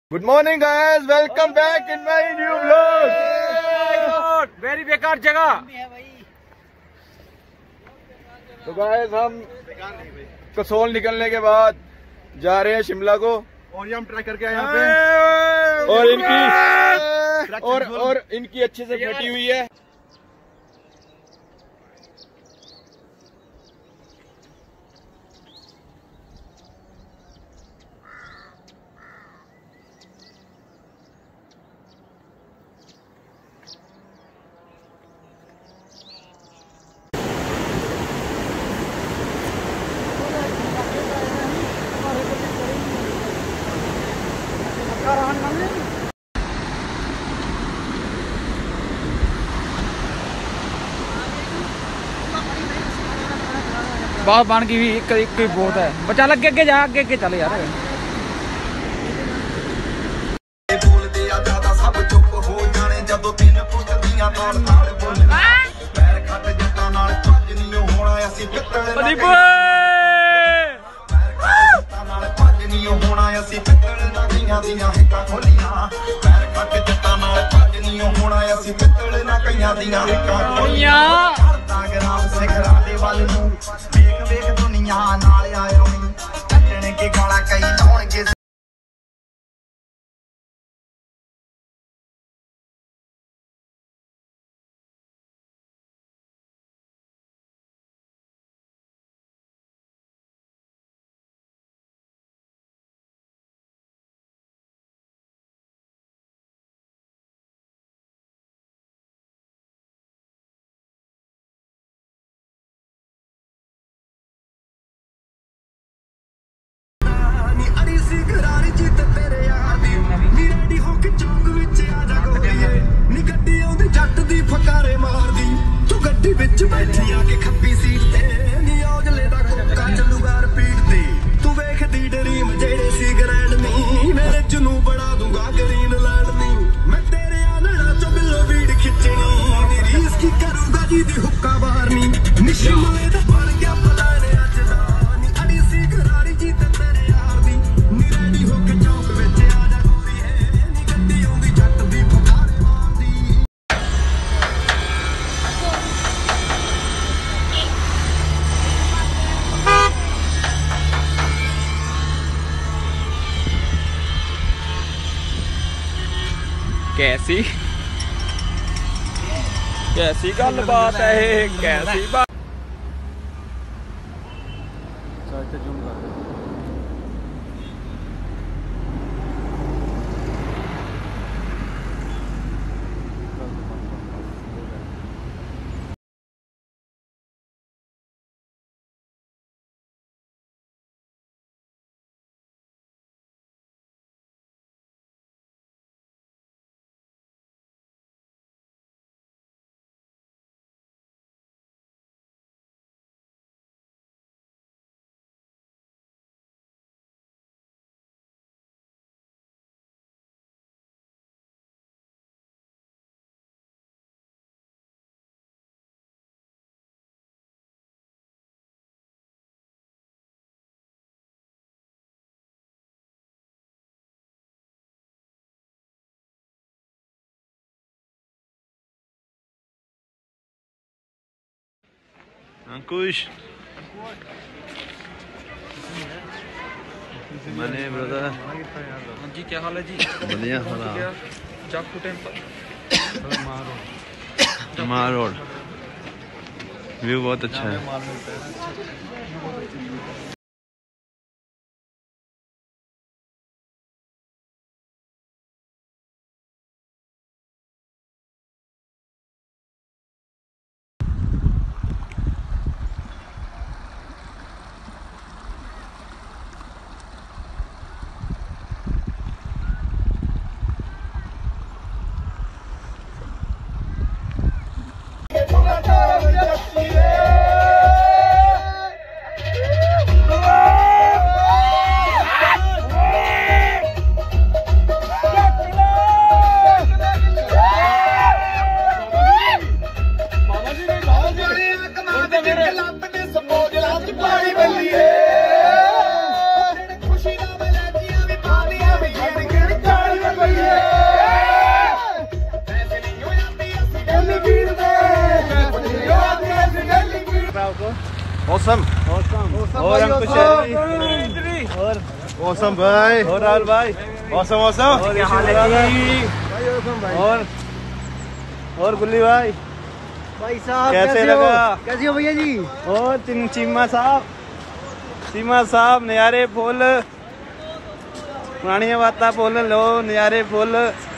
Good morning guys, welcome back in my new vlog. Very बेकार जगह। तो guys हम कसोल निकलने के बाद जा रहे हैं शिमला को, और ये हम ट्राई करके आए यहाँ पे। और इनकी अच्छे से फटी हुई है। बहुत बन गई हुई एक बहुत है। बच्चा लग के जा, आगे चल यार। बैठी आके खप्पी सीट ते नी औजले दा कोका चलूगा रिपीट ते तू वेख दी ड्रीम जेड़े सी ग्रैंड नी मेरे जुनू बड़ा दूंगा ग्रीन लैंड नी मैं तेरे आनड़ा चो बिल्लो बीड़ खिचनी नी रीस की करूंगा जी दी हुक्का बारनी निशमले दा बन गया पलाने अज दा नी अड़ी सी घरारी जी ते तेरे यार दी नी रेडी होके चौक विच आ जा गोरी है नी गड्डी आउंदी जट दी फकारे मारदी। कैसी गल बात है, कैसी बात। अंकुश मने ब्रदर जी क्या हाल है जी? बढ़िया हाल है। Jakhu temple mall road view बहुत अच्छा है। मौसम और अंकुश और मौसम भाई और राहुल भाई मौसम और और गुल्ली भाई साहब कैसे लगा? कैसे हो भैया जी? और चीमा साहब नज़ारे फुल पुरानियां बातां फुल लो नज़ारे फुल